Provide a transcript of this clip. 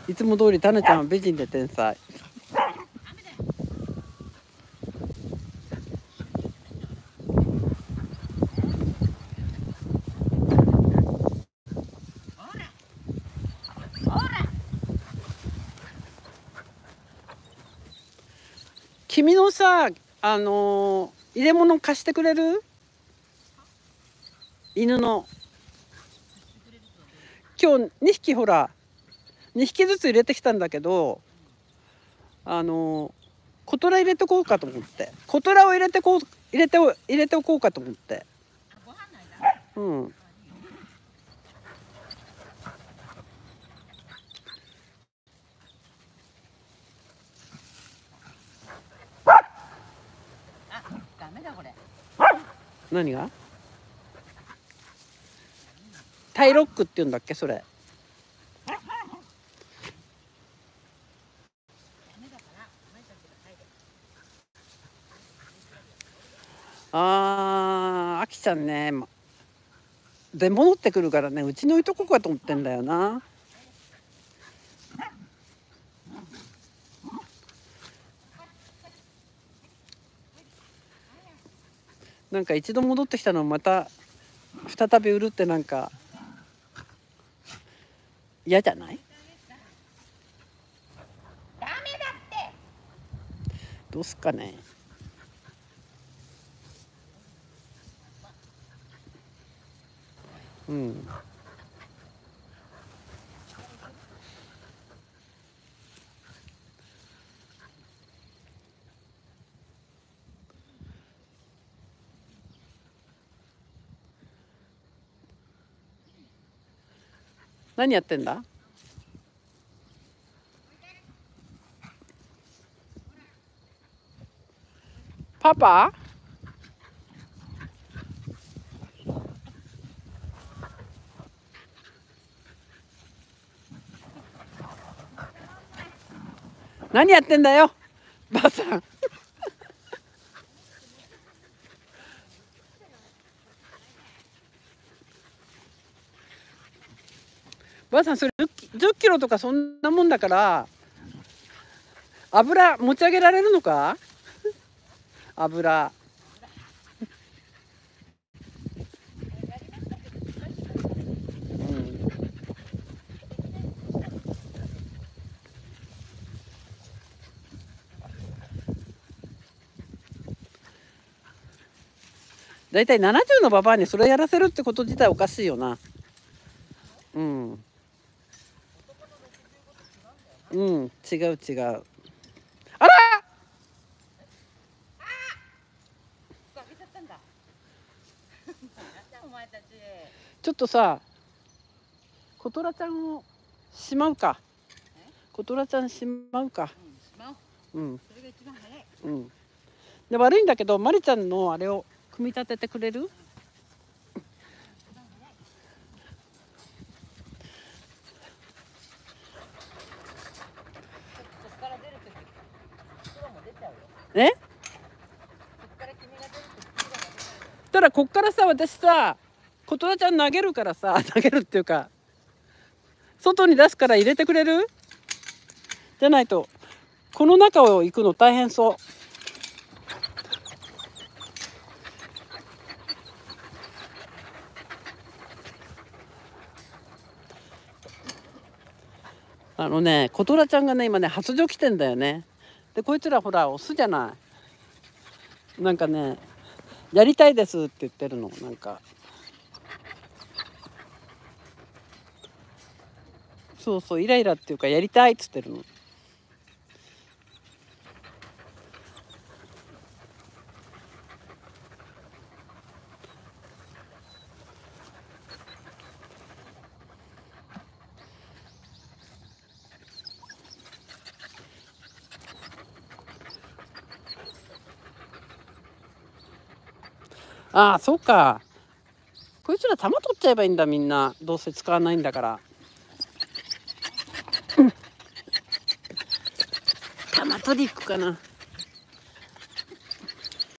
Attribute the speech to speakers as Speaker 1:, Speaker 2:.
Speaker 1: いつも通りタナちゃんは美人で天才。君のさ、入れ物貸してくれる？犬の。今日2匹ほら、2匹ずつ入れてきたんだけど、コトラ入れてこうかと思って。コトラを入れておこうかと思って。うん。何が？タイロックって言うんだっけそれ。あきちゃんね、で戻ってくるからね、うちに置いとこうかと思ってんだよな。なんか一度戻ってきたのをまた再び売るってなんか嫌じゃない？ダメだって。どうすっかね。うん。何やってんだ？パパ？何やってんだよ、ばあさん。ばあさんそれ10キロとかそんなもんだから油持ち上げられるのか？油。だいたい70のババアにそれやらせるってこと自体おかしいよな。うん。うん、違う違う。あら！ちょっとさ、コトラちゃんをしまうか。コトラちゃんしまうか。うん。それが一番早い。うん。で悪いんだけど、マリちゃんのあれを組み立ててくれる？え？たらこっからさ、私さ、コトラちゃん投げるからさ、投げるっていうか、外に出すから入れてくれる？じゃないとこの中を行くの大変そう。コトラちゃんがね今ね発情来てんだよね。でこいつらほらオスじゃない。なんかねやりたいですって言ってるの。なんかそうそうイライラっていうかやりたいっつってるの。ああそうか。こいつら玉取っちゃえばいいんだみんな。どうせ使わないんだから。玉取り行くかな。